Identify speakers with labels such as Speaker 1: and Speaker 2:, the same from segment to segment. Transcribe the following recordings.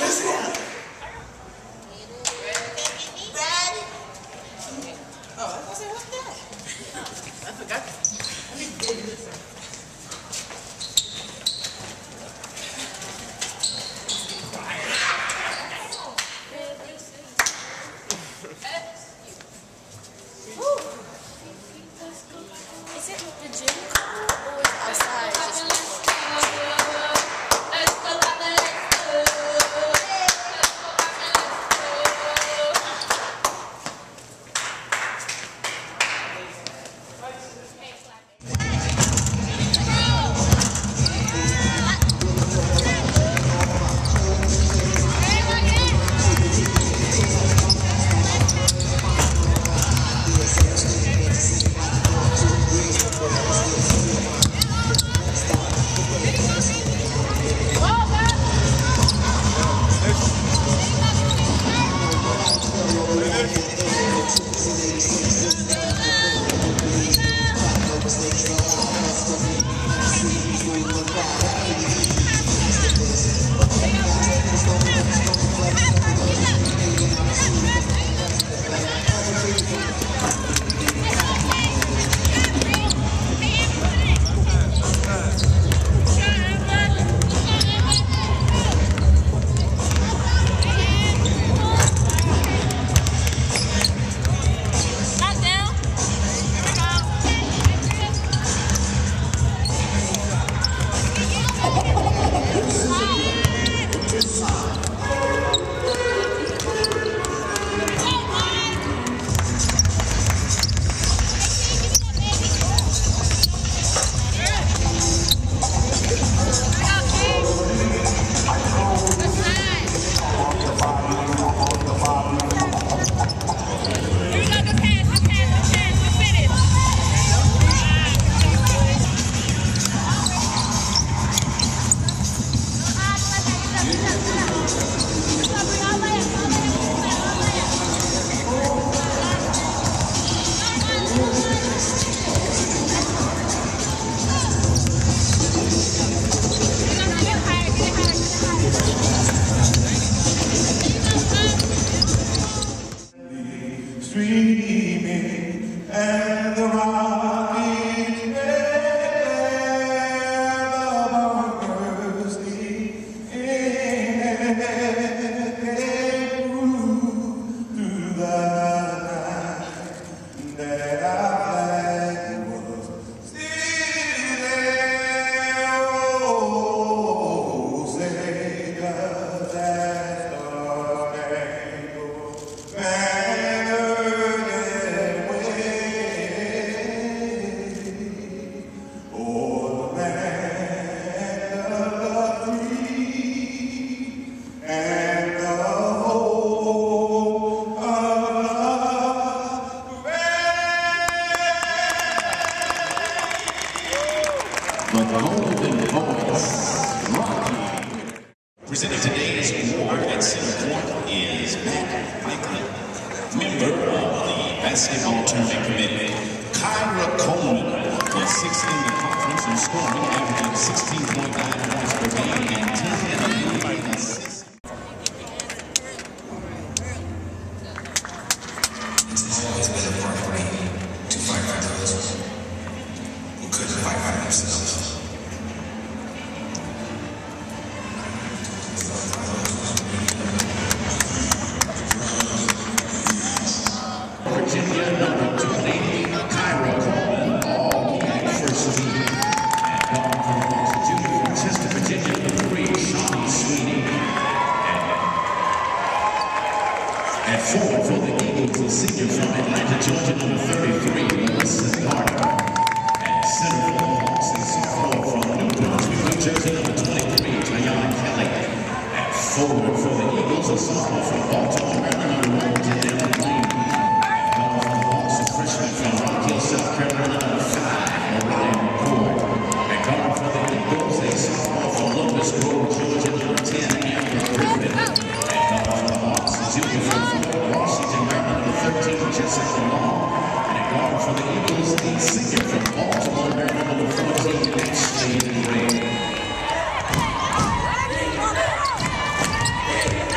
Speaker 1: Presenting today's award at center court is Matt Franklin, member of the basketball tournament committee. Kyra Coleman was 6th in the conference in scoring, averaging 16.9 points per game and 10 assists.
Speaker 2: It's always been a part for me to fight for those who couldn't fight for themselves.
Speaker 1: Virginia number 2 lady, Kyra Coleman, all black first team. And going from Boston Junior from Chester, Virginia, number 3, Shawnee Sweeney. At 4 for the Eagles, a senior from Atlanta, Georgia, number 33, Melissa Carter. At center for the Hawks, a sophomore from New Brunswick, New Jersey, number 23, Tayana Kelly. At forward for the Eagles, a sophomore from Baltimore, Maryland, number 1, Janelle McLean. Freshman from Rock Hill, South Carolina, number 5, Orion McCord. And guard for the Eagles, a sophomore from Locust Grove, Georgia, number 10, Amber Griffin. And guard for the Hawks, a junior from Fort Washington, Maryland, number 13, Jessica Long. And a guard for the Eagles, a senior from Baltimore, Maryland, number 14, Ashley Gray.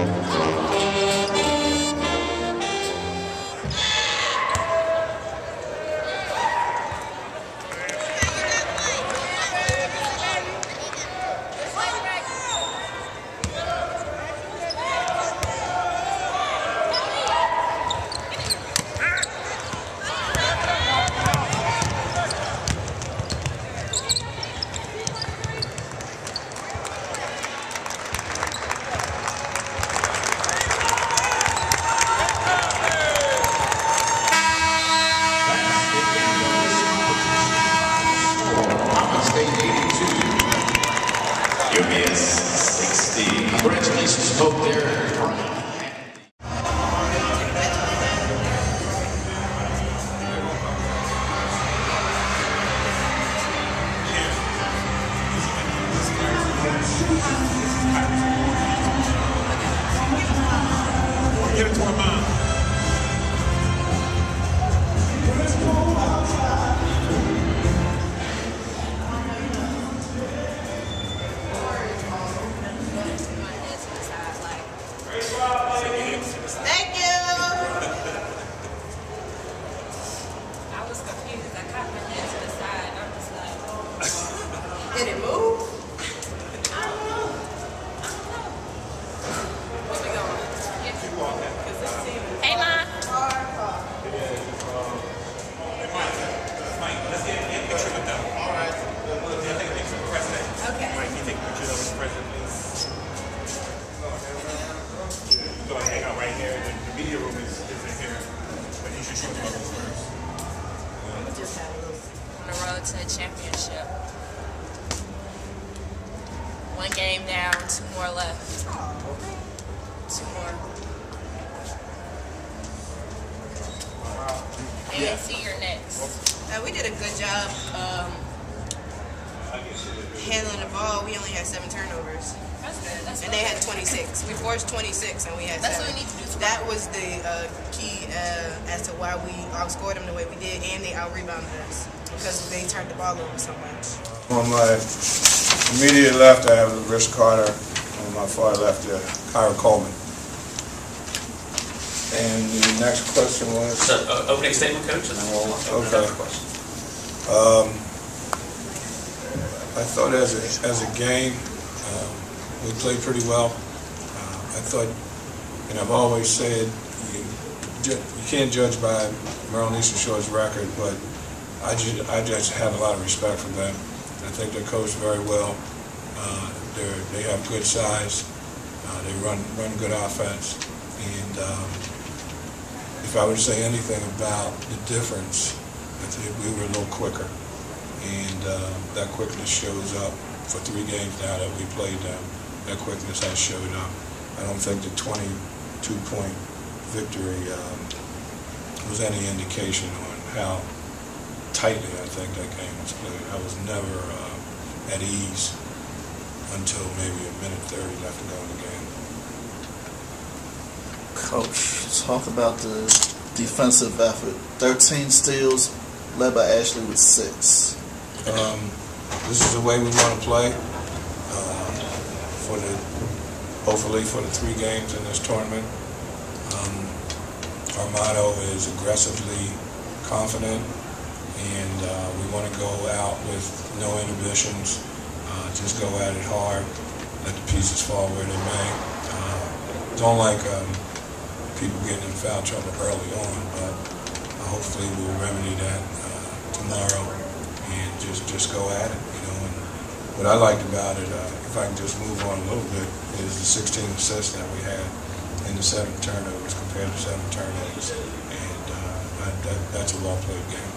Speaker 1: UBS 60. Congratulations, both there.
Speaker 3: Give it to her mom.
Speaker 4: Thank you. I was confused. I caught my head to the side. I'm just like, did it move? I don't know. Where we going? Keep walking. Hey, Ma.
Speaker 3: Mike, let's get a picture with them. All right. Let's take a picture of the president.
Speaker 4: Okay.
Speaker 3: Mike, can you take a picture of the president, please? Go and hang out right here. The media room is in here. But you should show the others first.
Speaker 4: We just had a little on the road to the championship. One game down, 2 more left. 2 more. ANC, you're next.
Speaker 5: We did a good job handling the ball. We only had 7 turnovers.
Speaker 4: That's good. That's
Speaker 5: And they had 26. We forced 26 and we had
Speaker 4: That's
Speaker 5: 7.
Speaker 4: what we need to do tomorrow.
Speaker 5: That was the key as to why we outscored them the way we did, and they out-rebounded us because they turned the ball over so much.
Speaker 6: On my immediate left, I have Rich Carter. On my far left, Kyra Coleman. And the next question was?
Speaker 7: Opening statement, Coach, and then we'll open
Speaker 6: Okay.
Speaker 7: up for questions.
Speaker 6: I thought as a game, we played pretty well. I thought, and I've always said, you can't judge by Maryland Eastern Shore's record, but I just had a lot of respect for them. I think they're coached very well. They have good size. They run good offense. And if I would say anything about the difference, I think we were a little quicker. And that quickness shows up for 3 games now that we played them. That quickness has showed up. I don't think the 22-point victory was any indication on how tightly I think that game was played. I was never at ease until maybe a minute 30 left to go in the game.
Speaker 8: Coach, talk about the defensive effort. 13 steals, led by Ashley with 6.
Speaker 6: This is the way we want to play. Hopefully for the 3 games in this tournament. Our motto is aggressively confident, and we want to go out with no inhibitions. Just go at it hard. Let the pieces fall where they may. Don't like people getting in foul trouble early on, but hopefully we'll remedy that tomorrow and just go at it. And what I liked about it, if I can just move on a little bit, is the 16 assists that we had in the 7 turnovers compared to 7 turnovers, and that's a well-played game.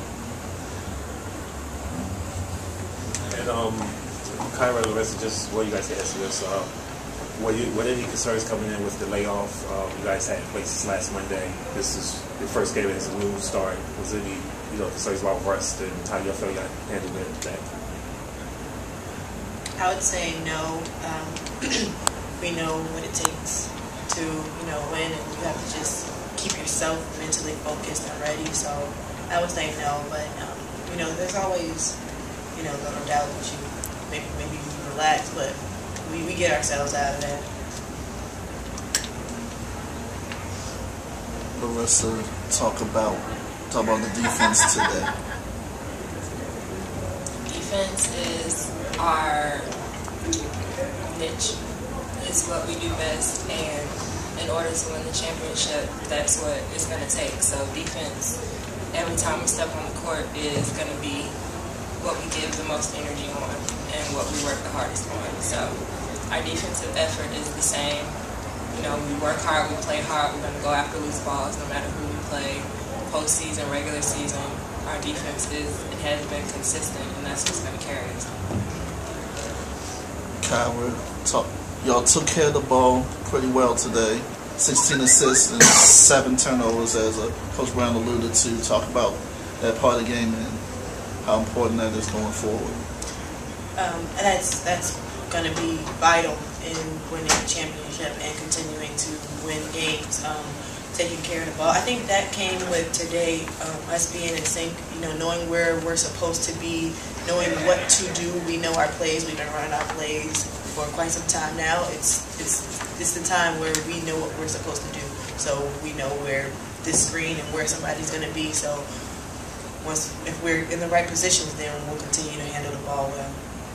Speaker 3: And Kyra, the rest of just what you guys can answer this. Were any concerns coming in with the layoff you guys had in place last Monday? This is your first game as a new start. Was there any concerns about rust and how you feel you got handled that?
Speaker 9: I would say no. We know what it takes to win, and you have to just keep yourself mentally focused and ready. So I would say no, but there's always little doubt that you maybe you relax, but we get ourselves out of that.
Speaker 8: Larissa talk about the defense today.
Speaker 4: Defense is our niche. It's what we do best, and in order to win the championship, that's what it's going to take. So defense, every time we step on the court, is going to be what we give the most energy on and what we work the hardest on. So our defensive effort is the same. You know, we work hard, we play hard, we're going to go after loose balls no matter who we play. Postseason, regular season, our defense is and has been consistent, and that's what's going to carry us.
Speaker 8: Kyra, y'all took care of the ball pretty well today. 16 assists and 7 turnovers, as Coach Brown alluded to. Talk about that part of the game and how important that is going forward.
Speaker 9: And that's going to be vital in winning the championship and continuing to win games. Taking care of the ball. I think that came with today, us being in sync, you know, knowing where we're supposed to be, knowing what to do. We know our plays. We've been running our plays for quite some time now. It's the time where we know what we're supposed to do. So we know where this screen and where somebody's going to be. So if we're in the right positions, then we'll continue to handle the ball well.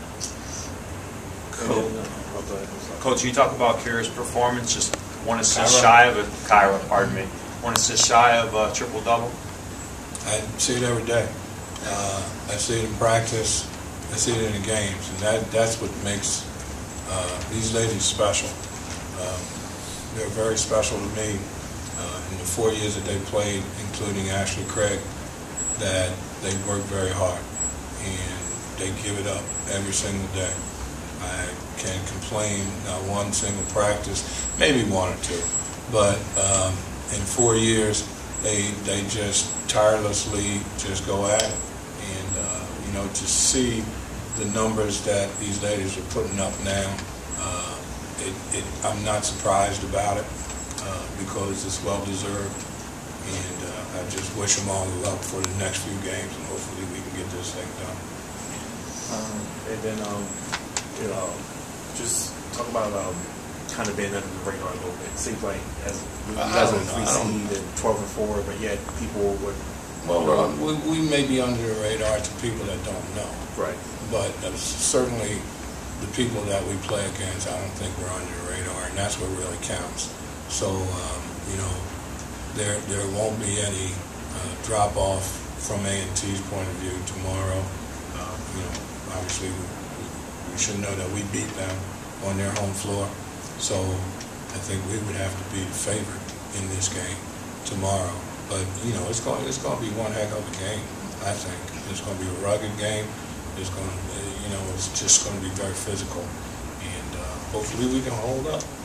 Speaker 10: Coach, you talk about Kira's performance, just one assist shy of Kyra, pardon me. One assist shy of a triple-double?
Speaker 6: I see it every day. I see it in practice. I see it in the games. And that's what makes these ladies special. They're very special to me in the 4 years that they played, including Ashley Craig, that they work very hard. And they give it up every single day. I can't complain, not one single practice, maybe one or two. But in 4 years, they just tirelessly just go at it. And, you know, to see the numbers that these ladies are putting up now, I'm not surprised about it because it's well-deserved. And I just wish them all the luck for the next few games, and hopefully we can get this thing done.
Speaker 3: And then, you know, just talk about kind of being under the radar a little bit. It seems like as you guys are 3 seed and 12-4, but yet people would.
Speaker 6: Well, we may be under the radar to people that don't know.
Speaker 3: Right.
Speaker 6: But certainly the people that we play against, I don't think we're under the radar, and that's what really counts. So, you know, there won't be any drop-off from A&T's point of view tomorrow. You know, obviously we should know that we beat them on their home floor. So I think we would have to be the favorite in this game tomorrow. But, you know, it's going to be one heck of a game, I think. It's going to be a rugged game. It's going to, you know, it's just going to be very physical. And hopefully we can hold up.